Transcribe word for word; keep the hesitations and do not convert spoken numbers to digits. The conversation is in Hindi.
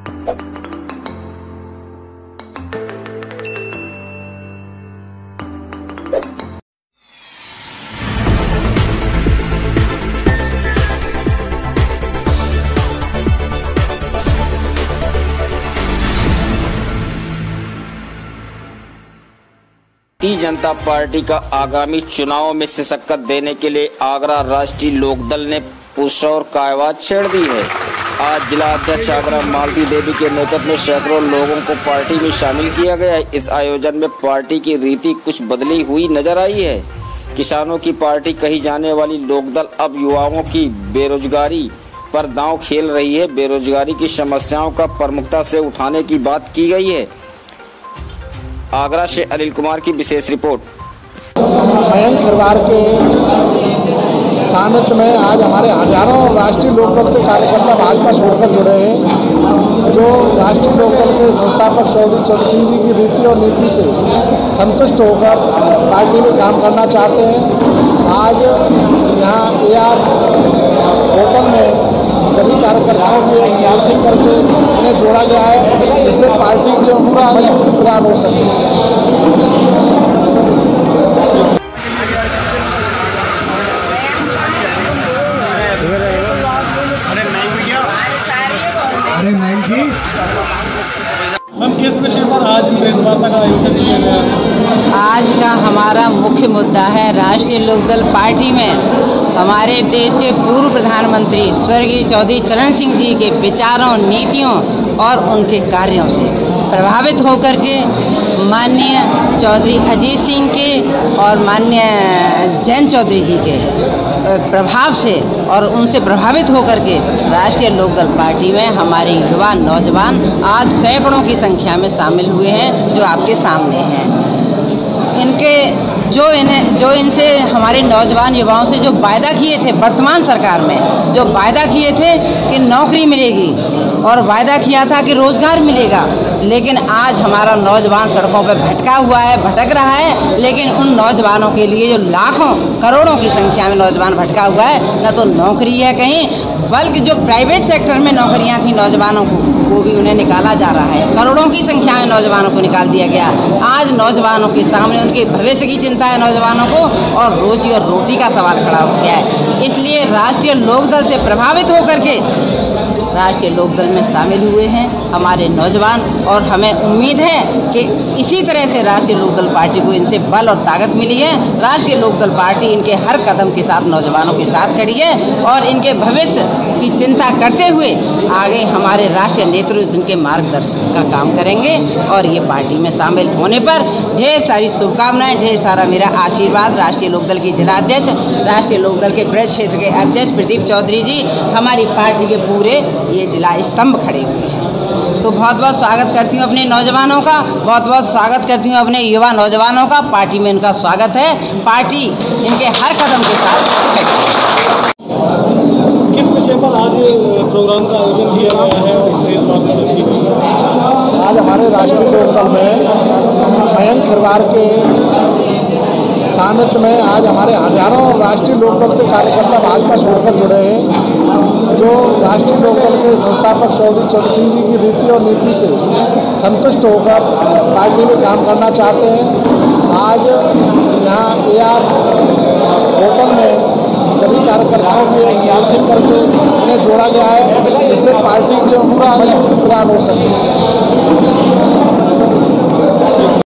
भारतीय जनता पार्टी का आगामी चुनाव में शिरकत देने के लिए आगरा राष्ट्रीय लोकदल ने पुरजोर कायावाद छेड़ दी है। आज जिला अध्यक्ष आगरा मालती देवी के नेतृत्व में सैकड़ों लोगों को पार्टी में शामिल किया गया है। इस आयोजन में पार्टी की रीति कुछ बदली हुई नजर आई है। किसानों की पार्टी कही जाने वाली लोकदल अब युवाओं की बेरोजगारी पर दांव खेल रही है। बेरोजगारी की समस्याओं का प्रमुखता से उठाने की बात की गई है। आगरा से अनिल कुमार की विशेष रिपोर्ट। मयंक खिरवार के सानिध्य में आज हमारे हजारों राष्ट्रीय लोकदल से कार्यकर्ता भाजपा छोड़कर जुड़े हैं, जो राष्ट्रीय लोकदल के संस्थापक चौधरी चरण सिंह जी की रीति और नीति से संतुष्ट होकर पार्टी में काम करना चाहते हैं। आज यहाँ ए आर होटल में सभी कार्यकर्ताओं की एक मीटिंग करके उन्हें जोड़ा गया है, जिससे पार्टी की मजबूती प्रदान हो सके। मैम, किस विषय पर आज प्रेस वार्ता का आयोजन किया गया है? आज का हमारा मुख्य मुद्दा है राष्ट्रीय लोकदल पार्टी में हमारे देश के पूर्व प्रधानमंत्री स्वर्गीय चौधरी चरण सिंह जी के विचारों, नीतियों और उनके कार्यों से प्रभावित होकर के माननीय चौधरी अजीत सिंह के और माननीय जयंत चौधरी जी के प्रभाव से और उनसे प्रभावित होकर के राष्ट्रीय लोकदल पार्टी में हमारे युवा नौजवान आज सैकड़ों की संख्या में शामिल हुए हैं, जो आपके सामने हैं। इनके जो इन्हें जो इनसे हमारे नौजवान युवाओं से जो वायदा किए थे वर्तमान सरकार में, जो वायदा किए थे कि नौकरी मिलेगी और वायदा किया था कि रोज़गार मिलेगा, लेकिन आज हमारा नौजवान सड़कों पर भटका हुआ है, भटक रहा है। लेकिन उन नौजवानों के लिए जो लाखों करोड़ों की संख्या में नौजवान भटका हुआ है, न तो नौकरी है कहीं, बल्कि जो प्राइवेट सेक्टर में नौकरियां थी नौजवानों को, वो भी उन्हें निकाला जा रहा है। करोड़ों की संख्या में नौजवानों को निकाल दिया गया। आज नौजवानों के सामने उनके भविष्य की चिंता है नौजवानों को, और रोजी और रोटी का सवाल खड़ा हो गया है। इसलिए राष्ट्रीय लोकदल से प्रभावित होकर के राष्ट्रीय लोकदल में शामिल हुए हैं हमारे नौजवान, और हमें उम्मीद है कि इसी तरह से राष्ट्रीय लोकदल पार्टी को इनसे बल और ताकत मिली है। राष्ट्रीय लोकदल पार्टी इनके हर कदम के साथ नौजवानों के साथ खड़ी है और इनके भविष्य की चिंता करते हुए आगे हमारे राष्ट्रीय नेतृत्व इनके मार्गदर्शन का काम करेंगे। और ये पार्टी में शामिल होने पर ढेर सारी शुभकामनाएं, ढेर सारा मेरा आशीर्वाद। राष्ट्रीय लोकदल की जिला अध्यक्ष, राष्ट्रीय लोकदल के ब्रज क्षेत्र के अध्यक्ष प्रदीप चौधरी जी, हमारी पार्टी के पूरे ये जिला स्तंभ खड़े हुए हैं। तो बहुत बहुत स्वागत करती हूँ अपने नौजवानों का, बहुत बहुत स्वागत करती हूँ अपने युवा नौजवानों का। पार्टी में इनका स्वागत है, पार्टी इनके हर कदम के साथ खड़ी है। किस विषय पर आज प्रोग्राम का आयोजन किया गया है और प्रेस वार्ता की गई है? आज हमारे राष्ट्रीय लोकदल में मयंक खिरवार के सानिध्य में आज हमारे हजारों राष्ट्रीय लोकदल से कार्यकर्ता भाजपा छोड़कर जुड़े हैं, जो राष्ट्रीय लोकदल के संस्थापक चौधरी चरण सिंह जी की रीति और नीति से संतुष्ट होकर पार्टी में काम करना चाहते हैं। आज यहाँ ए आर होटल में सभी कार्यकर्ताओं की एक मीटिंग करके उन्हें जोड़ा गया है, जिससे पार्टी की मजबूती प्रदान हो सके।